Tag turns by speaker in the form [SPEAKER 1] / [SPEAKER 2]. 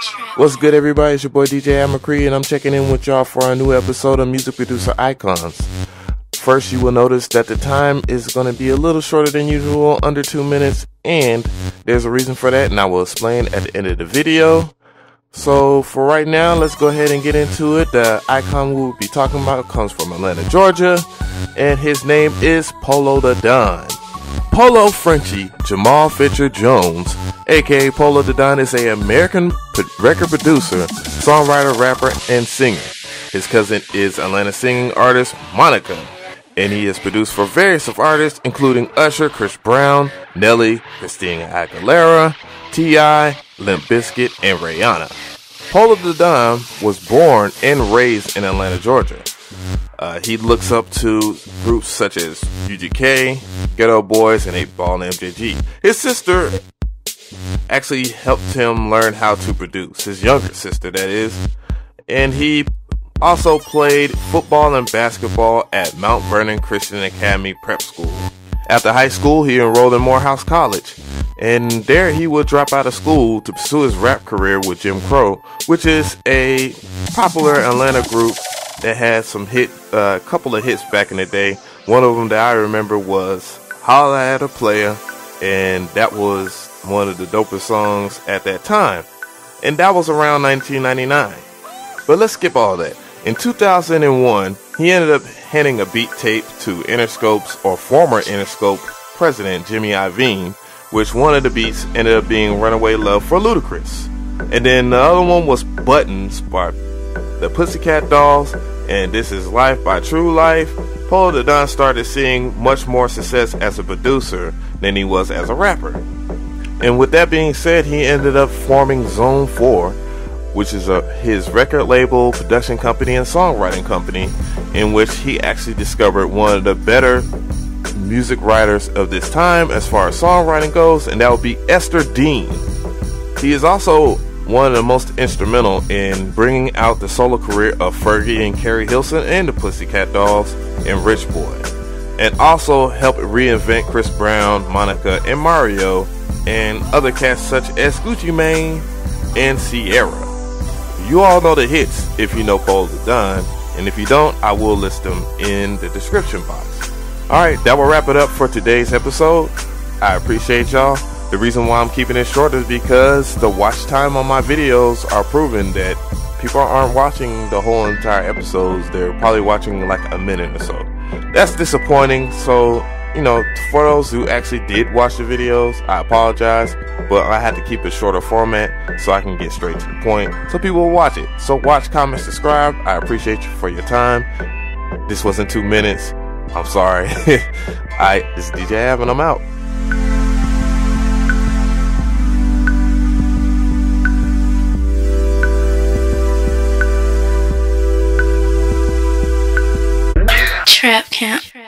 [SPEAKER 1] What's good, everybody? It's your boy DJ McCree, and I'm checking in with y'all for a new episode of Music Producer Icons. First, you will notice that the time is going to be a little shorter than usual, under 2 minutes, and there's a reason for that, and I will explain at the end of the video. So for right now, let's go ahead and get into it. The icon we'll be talking about comes from Atlanta, Georgia, and his name is Polow the Don. Polow Frenchie Jamal Fitcher Jones, aka Polow the Don, is an American record producer, songwriter, rapper, and singer. His cousin is Atlanta singing artist Monica, and he has produced for various of artists including Usher, Chris Brown, Nelly, Christina Aguilera, T.I., Limp Bizkit, and Rihanna. Polow the Don was born and raised in Atlanta, Georgia. He looks up to groups such as UGK, Ghetto Boys, and 8Ball and MJG. His sister actually helped him learn how to produce, his younger sister, that is. And he also played football and basketball at Mount Vernon Christian Academy Prep School. After high school, he enrolled in Morehouse College, and there he would drop out of school to pursue his rap career with Jim Crow, which is a popular Atlanta group that had some couple of hits back in the day. One of them that I remember was Holla at a Player, and that was one of the dopest songs at that time. And that was around 1999. But let's skip all that. In 2001, he ended up handing a beat tape to Interscope's, or former Interscope president, Jimmy Iovine, which one of the beats ended up being Runaway Love for Ludacris. And then the other one was Buttons by the Pussycat Dolls, and This Is Life by True Life. Polow the Don started seeing much more success as a producer than he was as a rapper. And with that being said, he ended up forming Zone 4, which is his record label, production company, and songwriting company, in which he actually discovered one of the better music writers of this time as far as songwriting goes, and that would be Esther Dean. He is also one of the most instrumental in bringing out the solo career of Fergie and Carrie Hilson and the Pussycat Dolls and Rich Boy, and also helped reinvent Chris Brown, Monica, and Mario, and other cats such as Gucci Mane and Sierra. You all know the hits if you know Polow the Don, and if you don't, I will list them in the description box. Alright, that will wrap it up for today's episode. I appreciate y'all. The reason why I'm keeping it short is because the watch time on my videos are proving that people aren't watching the whole entire episodes. They're probably watching like a minute or so. That's disappointing. So, you know, for those who actually did watch the videos, I apologize, but I had to keep it shorter format so I can get straight to the point so people will watch it. So watch, comment, subscribe. I appreciate you for your time. This wasn't 2 minutes. I'm sorry. Alright, this is DJ Av, and I'm out.
[SPEAKER 2] Trap Camp.